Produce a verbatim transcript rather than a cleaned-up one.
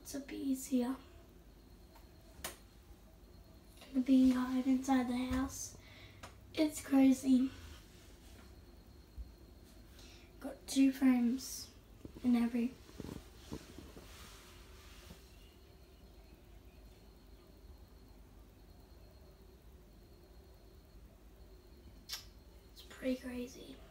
lots of bees here. The bee hive inside the house. It's crazy. Got two frames in every. It's pretty crazy.